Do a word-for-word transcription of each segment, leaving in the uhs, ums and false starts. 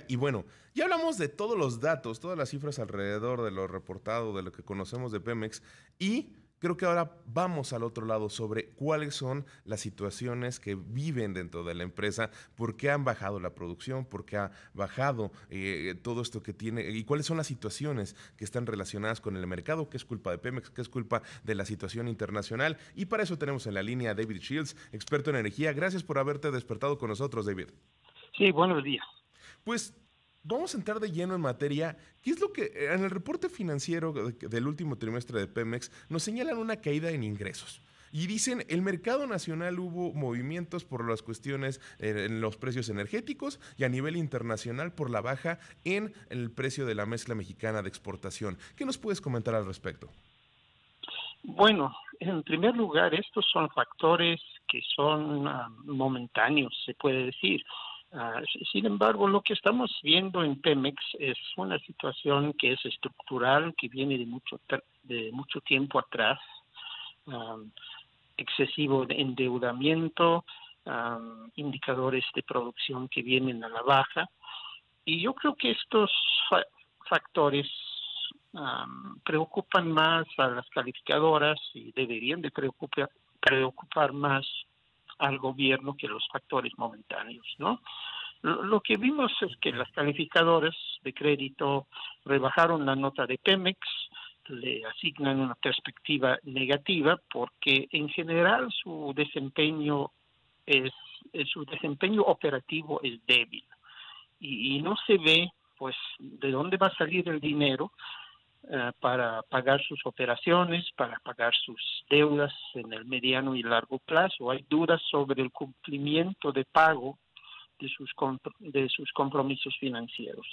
Y bueno, ya hablamos de todos los datos, todas las cifras alrededor de lo reportado, de lo que conocemos de Pemex, y creo que ahora vamos al otro lado sobre cuáles son las situaciones que viven dentro de la empresa, por qué han bajado la producción, por qué ha bajado eh, todo esto que tiene y cuáles son las situaciones que están relacionadas con el mercado, qué es culpa de Pemex, qué es culpa de la situación internacional. Y para eso tenemos en la línea a David Shields, experto en energía. Gracias por haberte despertado con nosotros, David. Sí, buenos días. Pues vamos a entrar de lleno en materia. ¿Qué es lo que eh, en el reporte financiero de- del último trimestre de Pemex nos señalan una caída en ingresos? Y dicen, el mercado nacional hubo movimientos por las cuestiones eh, en los precios energéticos y a nivel internacional por la baja en el precio de la mezcla mexicana de exportación. ¿Qué nos puedes comentar al respecto? Bueno, en primer lugar, estos son factores que son ah, momentáneos, se puede decir. Ah, si- sin embargo, lo que estamos viendo en Pemex es una situación que es estructural, que viene de mucho tra- de mucho tiempo atrás, ah, excesivo de endeudamiento, ah, indicadores de producción que vienen a la baja. Y yo creo que estos fa- factores um, preocupan más a las calificadoras y deberían de preocupar, preocupar más al gobierno que los factores momentáneos, ¿no? Lo, lo que vimos es que las calificadoras de crédito rebajaron la nota de Pemex, le asignan una perspectiva negativa porque en general su desempeño es, es su desempeño operativo es débil y, y no se ve pues de dónde va a salir el dinero uh, para pagar sus operaciones, para pagar sus deudas en el mediano y largo plazo. Hay dudas sobre el cumplimiento de pago de sus, de sus compromisos financieros.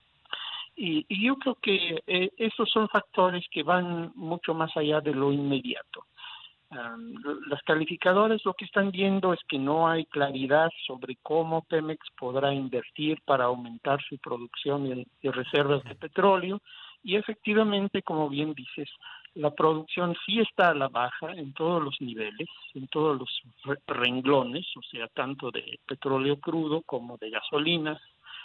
Y, y yo creo que eh, esos son factores que van mucho más allá de lo inmediato. Um, las calificadoras lo que están viendo es que no hay claridad sobre cómo Pemex podrá invertir para aumentar su producción y, y reservas de petróleo y efectivamente, como bien dices, la producción sí está a la baja en todos los niveles, en todos los re renglones, o sea, tanto de petróleo crudo como de gasolinas,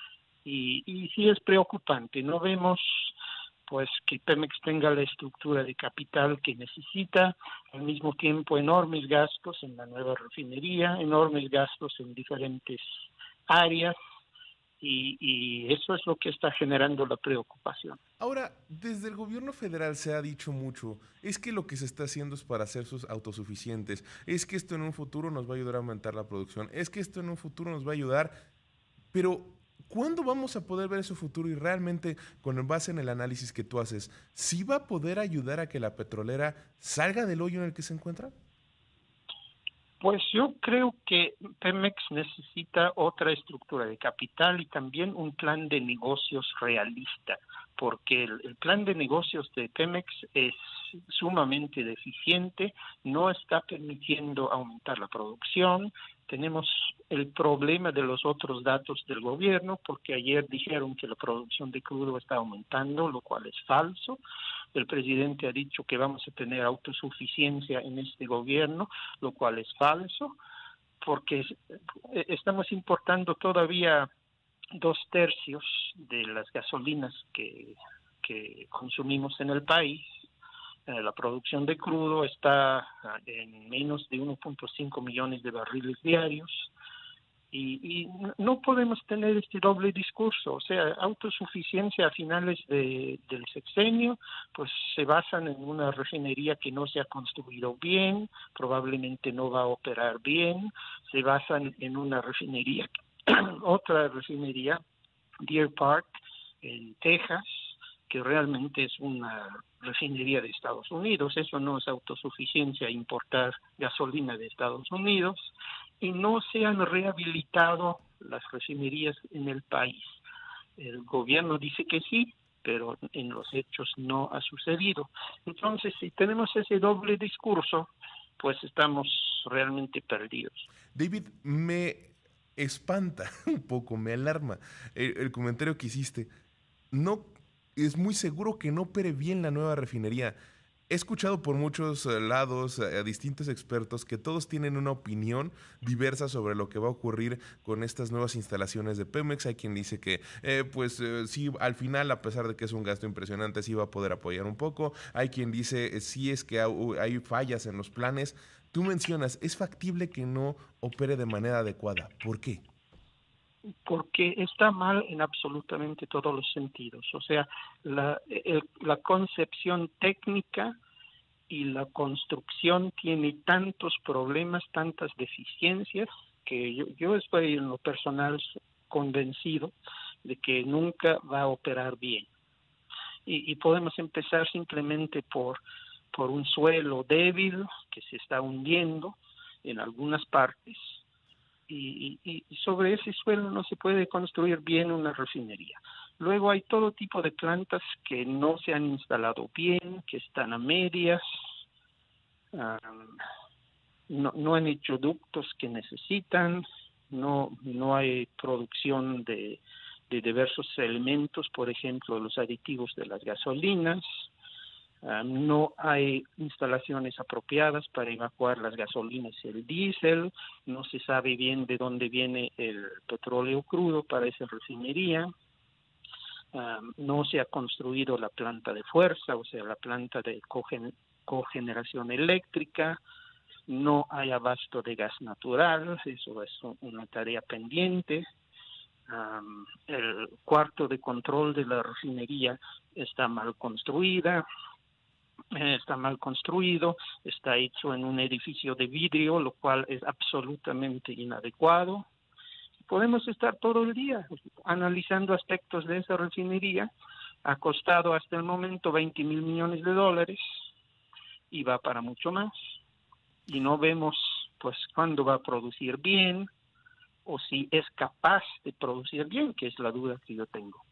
y, y sí es preocupante. No vemos pues que Pemex tenga la estructura de capital que necesita, al mismo tiempo enormes gastos en la nueva refinería, enormes gastos en diferentes áreas, y, y eso es lo que está generando la preocupación. Ahora, desde el gobierno federal se ha dicho mucho, es que lo que se está haciendo es para ser sus autosuficientes, es que esto en un futuro nos va a ayudar a aumentar la producción, es que esto en un futuro nos va a ayudar, pero ¿cuándo vamos a poder ver ese futuro y realmente, con base en el análisis que tú haces, sí va a poder ayudar a que la petrolera salga del hoyo en el que se encuentra? Pues yo creo que Pemex necesita otra estructura de capital y también un plan de negocios realista, porque el, el plan de negocios de Pemex es sumamente deficiente, no está permitiendo aumentar la producción. Tenemos el problema de los otros datos del gobierno, porque ayer dijeron que la producción de crudo está aumentando, lo cual es falso. El presidente ha dicho que vamos a tener autosuficiencia en este gobierno, lo cual es falso, porque estamos importando todavía dos tercios de las gasolinas que, que consumimos en el país. Eh, la producción de crudo está en menos de uno punto cinco millones de barriles diarios. Y, y no podemos tener este doble discurso, o sea, autosuficiencia a finales de, del sexenio, pues se basan en una refinería que no se ha construido bien, probablemente no va a operar bien, se basan en una refinería, otra refinería, Deer Park, en Texas, que realmente es una refinería de Estados Unidos. Eso no es autosuficiencia, importar gasolina de Estados Unidos, y no se han rehabilitado las refinerías en el país. El gobierno dice que sí, pero en los hechos no ha sucedido. Entonces, si tenemos ese doble discurso, pues estamos realmente perdidos. David, me espanta un poco, me alarma el, el comentario que hiciste. No, es muy seguro que no opere bien la nueva refinería. he escuchado por muchos eh, lados eh, a distintos expertos que todos tienen una opinión diversa sobre lo que va a ocurrir con estas nuevas instalaciones de Pemex. Hay quien dice que, eh, pues eh, sí, al final, a pesar de que es un gasto impresionante, sí va a poder apoyar un poco. Hay quien dice, eh, sí es que hay, hay fallas en los planes. Tú mencionas, es factible que no opere de manera adecuada. ¿Por qué? Porque está mal en absolutamente todos los sentidos. O sea, la, el, la concepción técnica y la construcción tiene tantos problemas, tantas deficiencias, que yo, yo estoy en lo personal convencido de que nunca va a operar bien. Y, y podemos empezar simplemente por, por un suelo débil que se está hundiendo en algunas partes, y, y, y sobre ese suelo no se puede construir bien una refinería. Luego hay todo tipo de plantas que no se han instalado bien, que están a medias, um, no, no han hecho ductos que necesitan, no, no hay producción de, de diversos elementos, por ejemplo, los aditivos de las gasolinas. Uh, no hay instalaciones apropiadas para evacuar las gasolinas y el diésel, no se sabe bien de dónde viene el petróleo crudo para esa refinería, uh, no se ha construido la planta de fuerza, o sea, la planta de cogen cogeneración eléctrica, no hay abasto de gas natural, eso es una tarea pendiente. Um, el cuarto de control de la refinería está mal construida, está mal construido, está hecho en un edificio de vidrio, lo cual es absolutamente inadecuado. Podemos estar todo el día analizando aspectos de esa refinería. Ha costado hasta el momento veinte mil millones de dólares y va para mucho más. Y no vemos pues cuándo va a producir bien o si es capaz de producir bien, que es la duda que yo tengo.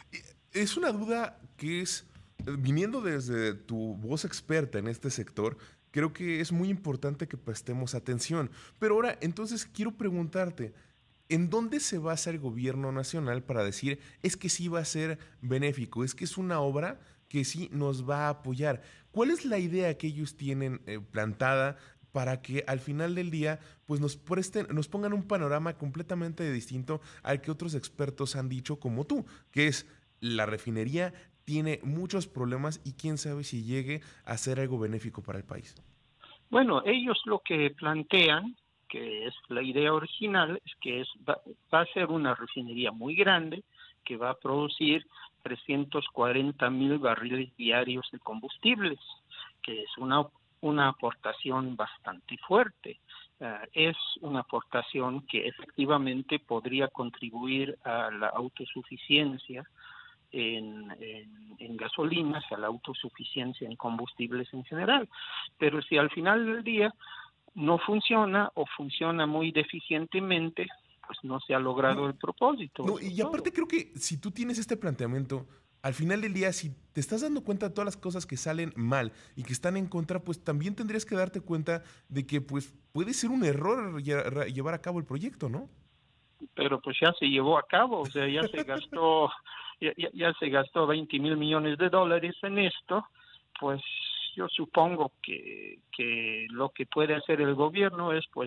Es una duda que es, viniendo desde tu voz experta en este sector, creo que es muy importante que prestemos atención. Pero ahora, entonces, quiero preguntarte, ¿en dónde se basa el gobierno nacional para decir es que sí va a ser benéfico, es que es una obra que sí nos va a apoyar? ¿Cuál es la idea que ellos tienen eh, plantada para que al final del día pues nos presten, nos pongan un panorama completamente distinto al que otros expertos han dicho como tú, que es la refinería tiene muchos problemas y quién sabe si llegue a ser algo benéfico para el país? Bueno, ellos lo que plantean, que es la idea original, es que es, va, va a ser una refinería muy grande que va a producir trescientos cuarenta mil barriles diarios de combustibles, que es una, una aportación bastante fuerte. Uh, es una aportación que efectivamente podría contribuir a la autosuficiencia En, en, en gasolinas, a la autosuficiencia en combustibles en general. Pero si al final del día no funciona o funciona muy deficientemente, pues no se ha logrado No, el propósito, no, eso es y todo. aparte creo que si tú tienes este planteamiento, al final del día, si te estás dando cuenta de todas las cosas que salen mal y que están en contra, pues también tendrías que darte cuenta de que pues puede ser un error lle- llevar a cabo el proyecto, ¿no? Pero pues ya se llevó a cabo, o sea, ya se gastó, ya, ya, ya se gastó veinte mil millones de dólares en esto, pues yo supongo que, que lo que puede hacer el gobierno es pues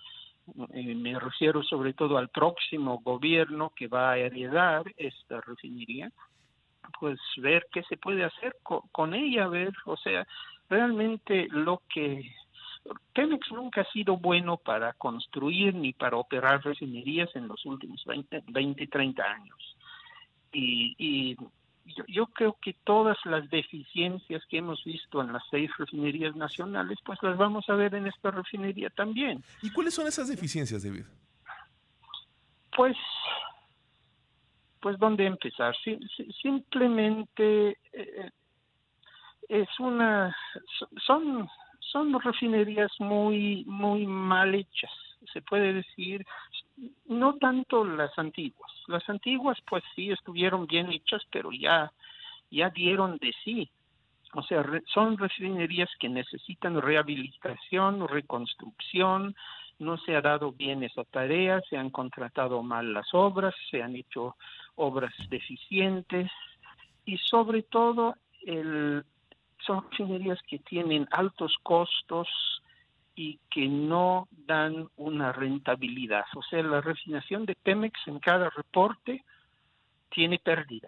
eh, me refiero sobre todo al próximo gobierno que va a heredar esta refinería, pues ver qué se puede hacer con, con ella, ver, o sea, realmente lo que Pemex nunca ha sido bueno para construir ni para operar refinerías en los últimos veinte, veinte treinta años. Y, y yo, yo creo que todas las deficiencias que hemos visto en las seis refinerías nacionales, pues las vamos a ver en esta refinería también. ¿Y cuáles son esas deficiencias, David? Pues pues dónde empezar. Sí, sí, simplemente eh, es una son son refinerías muy muy mal hechas, se puede decir, no tanto las antiguas. Las antiguas pues sí estuvieron bien hechas, pero ya ya dieron de sí. O sea, re, son refinerías que necesitan rehabilitación, reconstrucción. No se ha dado bien esa tarea, se han contratado mal las obras, se han hecho obras deficientes y sobre todo el son refinerías que tienen altos costos y que no dan una rentabilidad. O sea, la refinación de Pemex en cada reporte tiene pérdidas.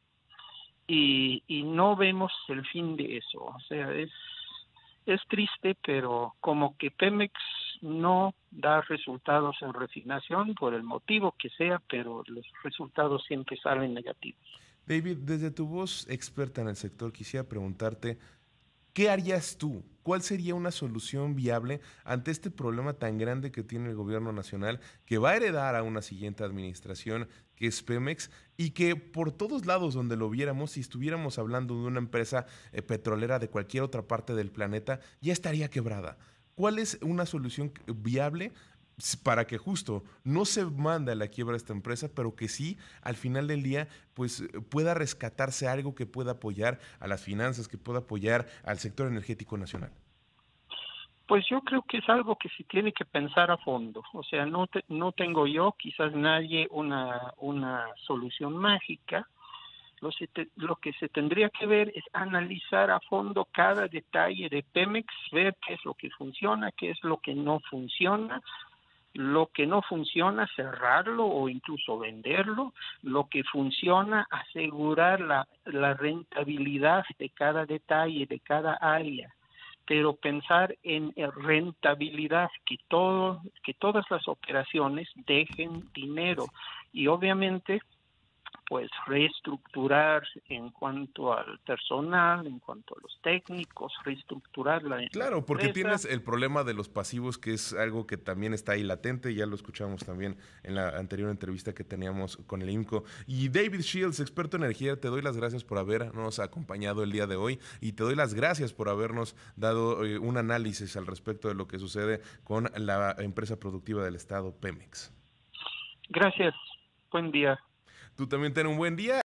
Y, y no vemos el fin de eso. O sea, es, es triste, pero como que Pemex no da resultados en refinación por el motivo que sea, pero los resultados siempre salen negativos. David, desde tu voz experta en el sector, quisiera preguntarte, ¿qué harías tú? ¿Cuál sería una solución viable ante este problema tan grande que tiene el gobierno nacional, que va a heredar a una siguiente administración, que es Pemex, y que por todos lados donde lo viéramos, si estuviéramos hablando de una empresa eh, petrolera de cualquier otra parte del planeta, ya estaría quebrada? ¿Cuál es una solución viable s- para que justo no se mande a la quiebra esta empresa, pero que sí, al final del día, pues eh, pueda rescatarse algo que pueda apoyar a las finanzas, que pueda apoyar al sector energético nacional? Pues yo creo que es algo que se tiene que pensar a fondo. O sea, no te- no tengo yo, quizás nadie, una, una solución mágica. Lo, se te- lo que se tendría que ver es analizar a fondo cada detalle de Pemex, ver qué es lo que funciona, qué es lo que no funciona, lo que no funciona, cerrarlo o incluso venderlo, lo que funciona, asegurar la, la rentabilidad de cada detalle, de cada área, pero pensar en eh, rentabilidad, que todo, que todas las operaciones dejen dinero y obviamente pues reestructurar en cuanto al personal, en cuanto a los técnicos, reestructurar la, la Claro, porque empresa. tienes el problema de los pasivos, que es algo que también está ahí latente, ya lo escuchamos también en la anterior entrevista que teníamos con el IMCO. Y David Shields, experto en energía, te doy las gracias por habernos acompañado el día de hoy y te doy las gracias por habernos dado eh, un análisis al respecto de lo que sucede con la empresa productiva del Estado, Pemex. Gracias, buen día. Tú también ten un buen día.